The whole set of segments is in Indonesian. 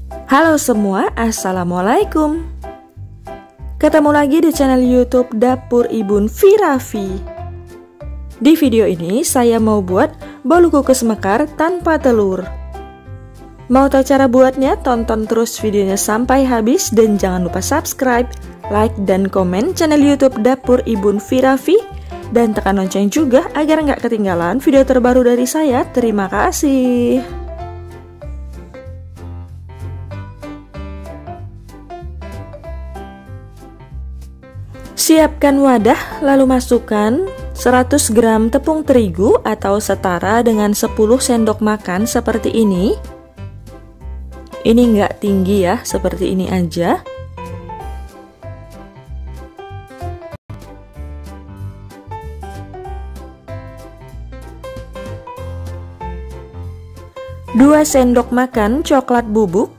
Halo semua, Assalamualaikum. Ketemu lagi di channel YouTube Dapur Ibun Firafi. Di video ini saya mau buat bolu kukus mekar tanpa telur. Mau tahu cara buatnya? Tonton terus videonya sampai habis dan jangan lupa subscribe, like, dan komen channel YouTube Dapur Ibun Firafi dan tekan lonceng juga agar nggak ketinggalan video terbaru dari saya. Terima kasih. Siapkan wadah, lalu masukkan 100 gram tepung terigu atau setara dengan 10 sendok makan seperti ini. Ini nggak tinggi ya, seperti ini aja. Dua sendok makan coklat bubuk,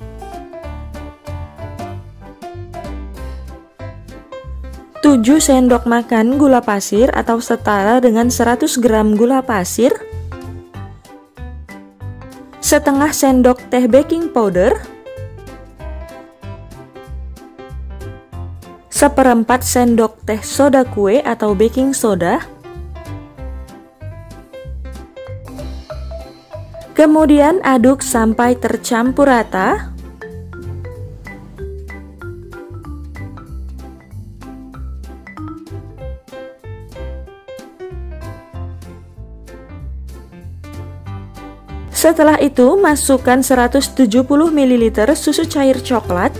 7 sendok makan gula pasir atau setara dengan 100 gram gula pasir, setengah sendok teh baking powder, seperempat sendok teh soda kue atau baking soda, kemudian aduk sampai tercampur rata. Setelah itu, masukkan 170 ml susu cair coklat,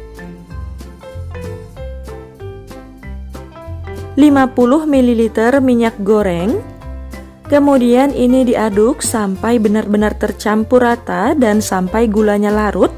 50 ml minyak goreng, kemudian ini diaduk sampai benar-benar tercampur rata dan sampai gulanya larut.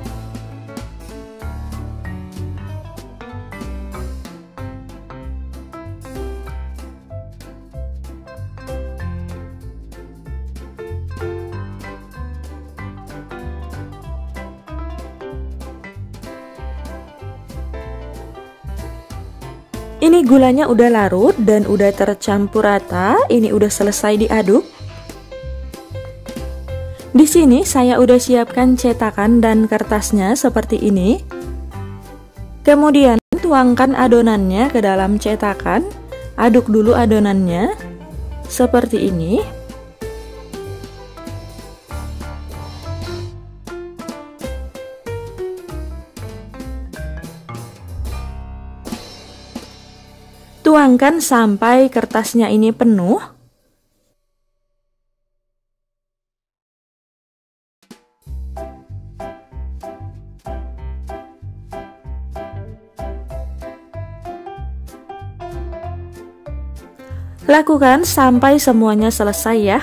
Ini gulanya udah larut dan udah tercampur rata. Ini udah selesai diaduk. Di sini saya udah siapkan cetakan dan kertasnya seperti ini. Kemudian tuangkan adonannya ke dalam cetakan. Aduk dulu adonannya seperti ini. Tuangkan sampai kertasnya ini penuh. Lakukan sampai semuanya selesai ya.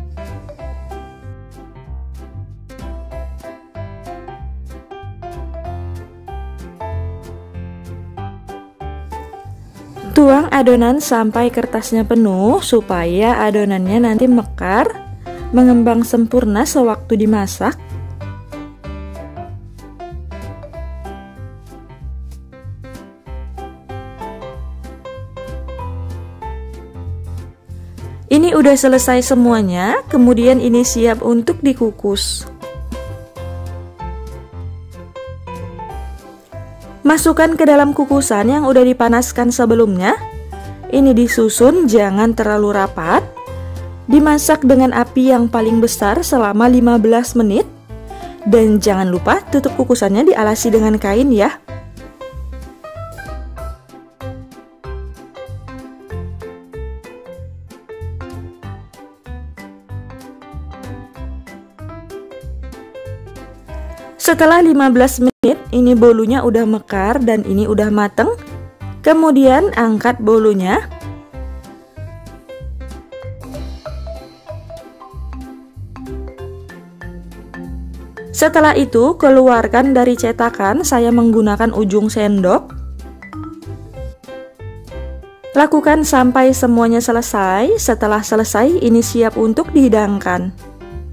Tuang adonan sampai kertasnya penuh supaya adonannya nanti mekar, mengembang sempurna sewaktu dimasak. Ini udah selesai semuanya, kemudian ini siap untuk dikukus. Masukkan ke dalam kukusan yang udah dipanaskan sebelumnya. Ini disusun, jangan terlalu rapat. Dimasak dengan api yang paling besar selama 15 menit. Dan jangan lupa tutup kukusannya dialasi dengan kain ya. Setelah 15 menit, ini bolunya udah mekar dan ini udah mateng. Kemudian angkat bolunya. Setelah itu, keluarkan dari cetakan. Saya menggunakan ujung sendok. Lakukan sampai semuanya selesai. Setelah selesai, ini siap untuk dihidangkan.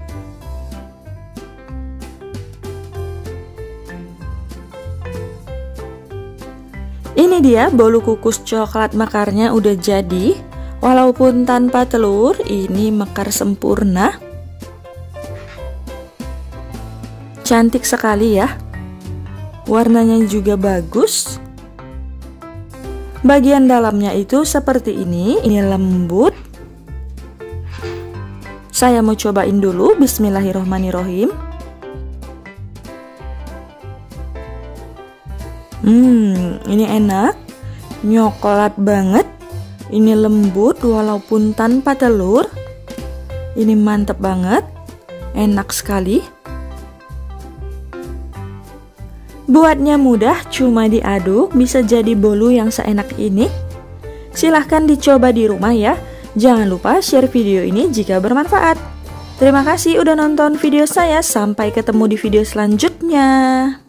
Ini dia bolu kukus coklat mekarnya udah jadi. Walaupun tanpa telur, ini mekar sempurna. Cantik sekali ya. Warnanya juga bagus. Bagian dalamnya itu seperti ini lembut. Saya mau cobain dulu, bismillahirrohmanirrohim. Ini enak, nyoklat banget. Ini lembut walaupun tanpa telur. Ini mantep banget, enak sekali. Buatnya mudah, cuma diaduk bisa jadi bolu yang seenak ini. Silahkan dicoba di rumah ya. Jangan lupa share video ini jika bermanfaat. Terima kasih udah nonton video saya, sampai ketemu di video selanjutnya.